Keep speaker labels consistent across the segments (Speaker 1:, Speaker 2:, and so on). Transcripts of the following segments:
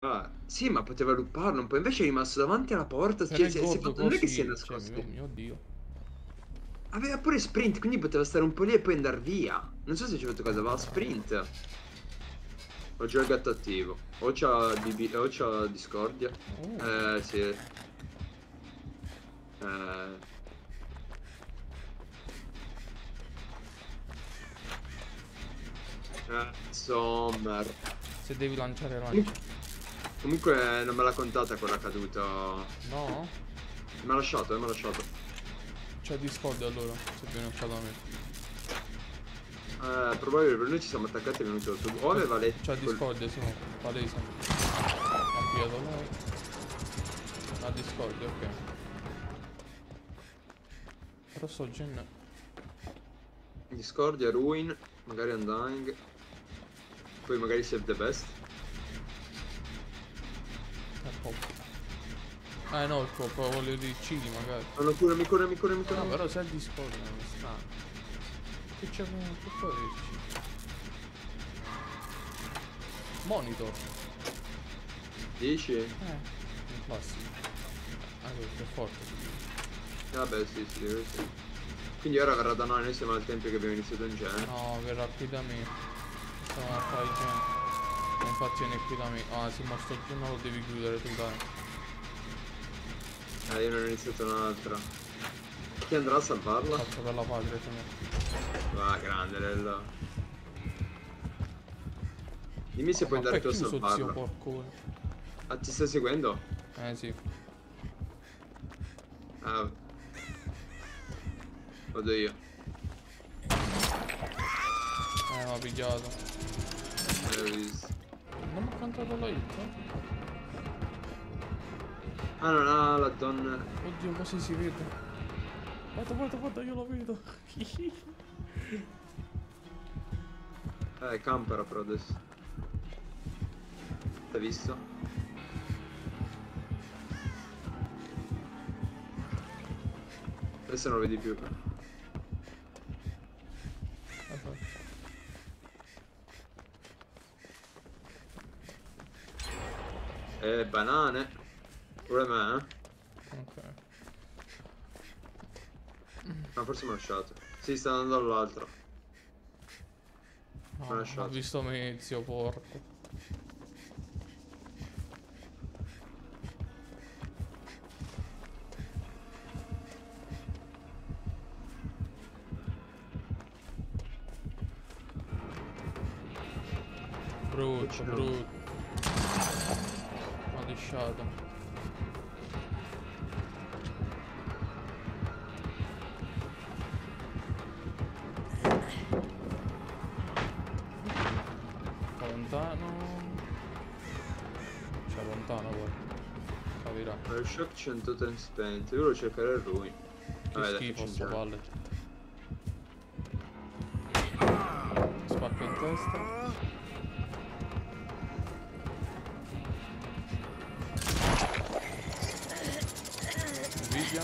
Speaker 1: Ah, sì, ma poteva lupparlo un po', invece è rimasto davanti alla porta,
Speaker 2: Per
Speaker 1: cioè,
Speaker 2: il gordo
Speaker 1: non è che si è
Speaker 2: così, cioè,
Speaker 1: nascosto.
Speaker 2: mio Dio.
Speaker 1: Aveva pure sprint, quindi poteva stare un po' lì e poi andare via. Non so se ci ha fatto caso, aveva sprint. Ho già il gatto attivo. O c'ha o c'ha Discordia. Sì. Eh, Sommer.
Speaker 2: Se devi lanciare lanci.
Speaker 1: Comunque, comunque non me l'ha contata quella caduta.
Speaker 2: No?
Speaker 1: Mi ha lasciato, mi ha lasciato.
Speaker 2: C'è Discord allora, se viene occhiato a me.
Speaker 1: Probabile per noi ci siamo attaccati e è venuto il tuo. O aveva letto
Speaker 2: C'è Discord, sì, palese. Ha pigliato lei. Ha Discord, ok. Però sto gen...
Speaker 1: Discordia, Ruin, magari Undying. Poi magari Save the Best.
Speaker 2: È poco. No, il pop, voglio di Cili magari.
Speaker 1: No, no, curami, curami, curami,
Speaker 2: No,
Speaker 1: curami.
Speaker 2: però se è Discord non è strano. Che c'è con... che può averci? Monitor.
Speaker 1: Dici?
Speaker 2: Un classico. Ah, questo è forte.
Speaker 1: Vabbè, sì, sì, sì. Quindi ora verrà da noi siamo al tempio che abbiamo iniziato in genere.
Speaker 2: No, verrà qui da me. Stiamo a fare gente. Infatti viene qui da me. Ah, si mostra il giorno, lo devi chiudere tu, dai.
Speaker 1: Io non ho iniziato un'altra. Chi andrà a salvarla?
Speaker 2: Faccio per la patria, signore.
Speaker 1: Va, grande, Lella. Dimmi se puoi
Speaker 2: Ma qua
Speaker 1: andare
Speaker 2: è
Speaker 1: tu a
Speaker 2: chiuso, zio
Speaker 1: salvarla.
Speaker 2: porcone.
Speaker 1: Ah, ti stai seguendo?
Speaker 2: Sì.
Speaker 1: Ah. Vado io.
Speaker 2: Mi ha pigliato.
Speaker 1: Ho visto.
Speaker 2: Non mi ha cantato la hit.
Speaker 1: Ah, non ha la donna.
Speaker 2: Oddio, così si vede. Guarda, guarda, guarda, io lo vedo.
Speaker 1: Campera però adesso. T'hai visto? Adesso non lo vedi più. Banane. Pure me,
Speaker 2: Ok.
Speaker 1: Ma forse mi ha lasciato. Sì, sta andando all'altro.
Speaker 2: No,
Speaker 1: Mi ha
Speaker 2: ho
Speaker 1: lasciato.
Speaker 2: visto me, zio porco. Brutto, brutto. Ho lisciato. Lontano. Cioè lontano poi. Capirà.
Speaker 1: Ma il shock 100 times spent. Io lo cercherei il ruin.
Speaker 2: Che schifo sto pallet. Spacca in testa. Piglia.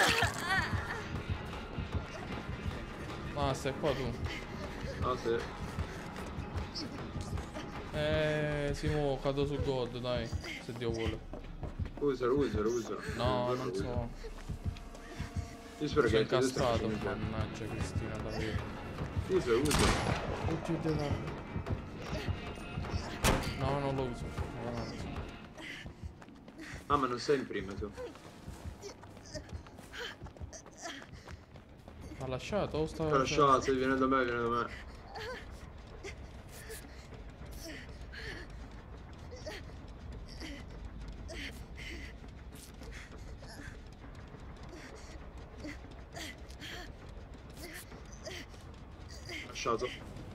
Speaker 2: Ah, stai qua tu.
Speaker 1: Ah, sì.
Speaker 2: Simo, cado su God, dai. Se Dio vuole.
Speaker 1: Usalo, usalo, usalo.
Speaker 2: No, non so.
Speaker 1: Io spero
Speaker 2: Sono
Speaker 1: che tu stia
Speaker 2: incastrato.
Speaker 1: facendo bene.
Speaker 2: Mannaggia Cristina, davvero.
Speaker 1: Usalo, usalo.
Speaker 2: Oddio della... No, non lo uso. Avanti.
Speaker 1: Ah, ma non sei in prima tu.
Speaker 2: Ha lasciato o sta...
Speaker 1: Ti ho lasciato, viene da me, viene da me. Lasciato.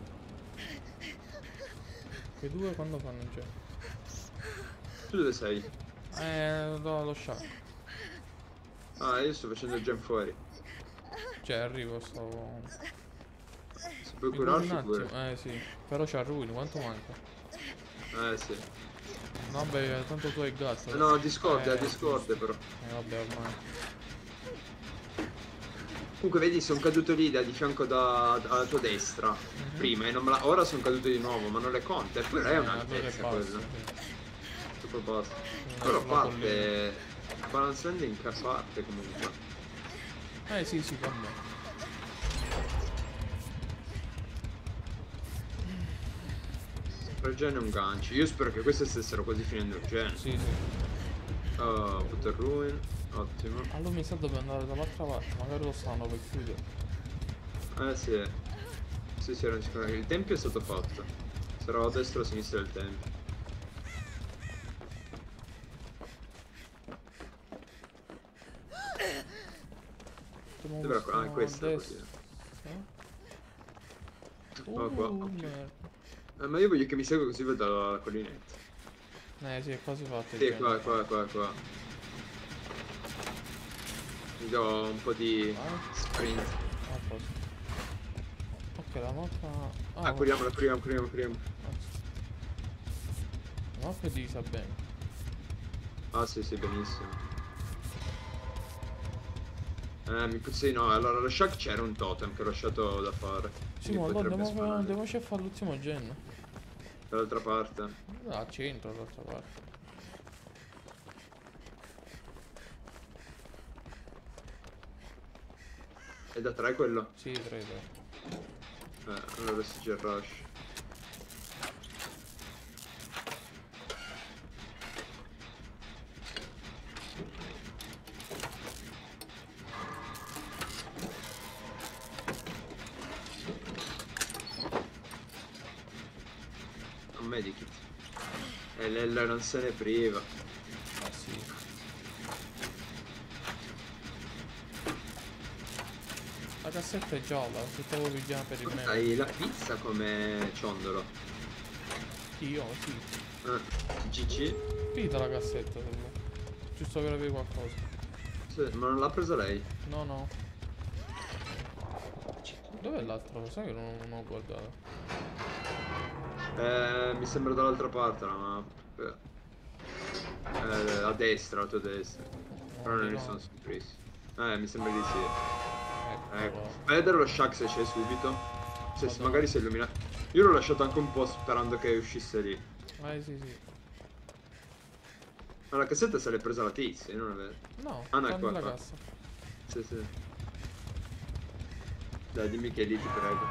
Speaker 2: Quei due quando fanno in giro?
Speaker 1: Tu dove sei?
Speaker 2: Lo sciacco.
Speaker 1: Ah, io sto facendo il jump fuori.
Speaker 2: Cioè, arrivo, stavo...
Speaker 1: Se puoi
Speaker 2: Mi curi un
Speaker 1: curarti
Speaker 2: attimo?
Speaker 1: pure.
Speaker 2: Sì. Però c'ha ruini, quanto manca?
Speaker 1: Sì.
Speaker 2: Vabbè, tanto tu hai gatto.
Speaker 1: No, Discord, Discord però.
Speaker 2: Vabbè, ormai.
Speaker 1: Comunque vedi, sono caduto lì di fianco alla tua destra. Prima e non me la... Ora sono caduto di nuovo, ma non le conta. Eppure è
Speaker 2: Allora è
Speaker 1: un'altezza
Speaker 2: basso,
Speaker 1: quella.
Speaker 2: sì.
Speaker 1: Poi basta.
Speaker 2: Non è
Speaker 1: Però
Speaker 2: sulla collina.
Speaker 1: parte. Balance landing a parte comunque.
Speaker 2: Sì, sì, vabbè.
Speaker 1: Regen è un gancio. Io spero che queste stessero quasi finendo il gen.
Speaker 2: Sì, sì.
Speaker 1: Oh, Butter Ruin. Ottimo.
Speaker 2: Allora mi sa dobbiamo andare dall'altra parte, magari lo stanno per chiudere.
Speaker 1: Sì. Sì, sì, era sicuro. Il tempio è stato fatto. Sarà a destra o a sinistra del tempio. Dov'era qua? Ah, questa è così. Qua, qua, ok.
Speaker 2: Merda.
Speaker 1: Ma io voglio che mi segua così vedo la collinetta.
Speaker 2: Sì, è quasi fatto il
Speaker 1: Sì,
Speaker 2: gen.
Speaker 1: qua. Mi do un po' di
Speaker 2: Vai.
Speaker 1: sprint.
Speaker 2: Ah, posto. Ok, la mappa...
Speaker 1: Ah, curiamo.
Speaker 2: La mappa è divisa bene.
Speaker 1: Ah, sì, benissimo. Sì, no, allora lo Shack c'era un totem che ho lasciato da fare.
Speaker 2: Sì,
Speaker 1: Quindi
Speaker 2: ma allora
Speaker 1: potrebbe spawnare
Speaker 2: andiamo a fare l'ultimo gen.
Speaker 1: dall'altra parte.
Speaker 2: Al centro, dall'altra parte.
Speaker 1: È da 3 quello?
Speaker 2: Sì, credo.
Speaker 1: Allora si c'è il rush. Un medikit. E Lella non se ne priva.
Speaker 2: Ah, sì. La cassetta è gialla, se stavo pigliando per il meme.
Speaker 1: Hai la pizza come ciondolo.
Speaker 2: Io, sì.
Speaker 1: GG.
Speaker 2: Finita la cassetta, se vuoi. Giusto per avere qualcosa.
Speaker 1: Sì, ma non l'ha presa lei?
Speaker 2: No. Dov'è l'altro? Sai che non ho guardato.
Speaker 1: Mi sembra dall'altra parte la mappa. A destra, la tua destra. Però non ne sono sicurissimo. Mi sembra di sì.
Speaker 2: Ecco.
Speaker 1: Vedere lo Shack se c'è subito. Se magari si illumina. Io l'ho lasciato anche un po' sperando che uscisse lì.
Speaker 2: Sì.
Speaker 1: Ma la cassetta se l'è presa la tizia, non è vero?
Speaker 2: No,
Speaker 1: Ah no, è
Speaker 2: sta
Speaker 1: qua,
Speaker 2: nella
Speaker 1: qua.
Speaker 2: cassa.
Speaker 1: Sì. Dai, dimmi che è lì, ti prego.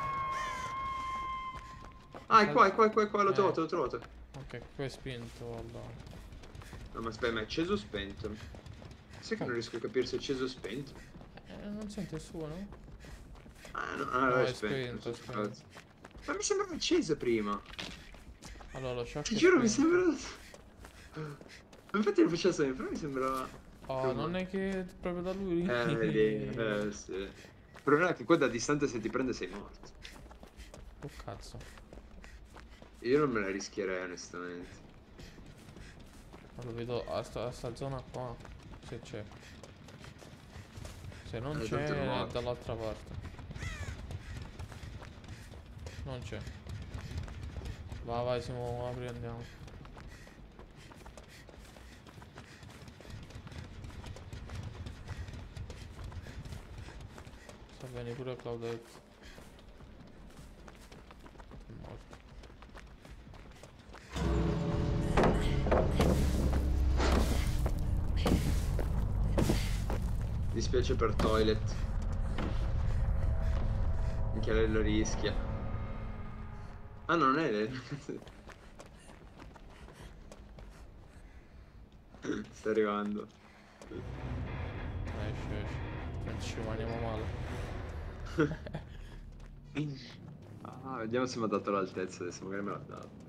Speaker 1: Ah, è qua, l'ho trovato.
Speaker 2: Ok, qua è spento allora.
Speaker 1: No, ma aspetta, ma è acceso o spento? Sai che non riesco a capire se è acceso o spento?
Speaker 2: Non sente il suono?
Speaker 1: No, è spento. Ma mi sembrava acceso prima.
Speaker 2: Allora lo shock
Speaker 1: Ti
Speaker 2: è
Speaker 1: giuro, mi
Speaker 2: spento.
Speaker 1: sembra... Infatti lo faceva sempre, però mi sembrava...
Speaker 2: Oh, non è che è proprio da lui?
Speaker 1: Sì. Il problema è che qua da distante se ti prende sei morto.
Speaker 2: Oh cazzo.
Speaker 1: Io non me la rischierei onestamente.
Speaker 2: Lo vedo a sta zona qua. Se c'è. Se non c'è
Speaker 1: tanto non
Speaker 2: è
Speaker 1: ho.
Speaker 2: dall'altra parte. Non c'è. Vai, Simo, apri e andiamo. Sta bene pure Claudette. È morto.
Speaker 1: Mi dispiace per Toilet. Minchia, lei lo rischia. Ah, no, non è lei. Sta arrivando.
Speaker 2: Esce. Non ci rimaniamo male.
Speaker 1: Vediamo se mi ha dato l'altezza adesso, magari me l'ha dato.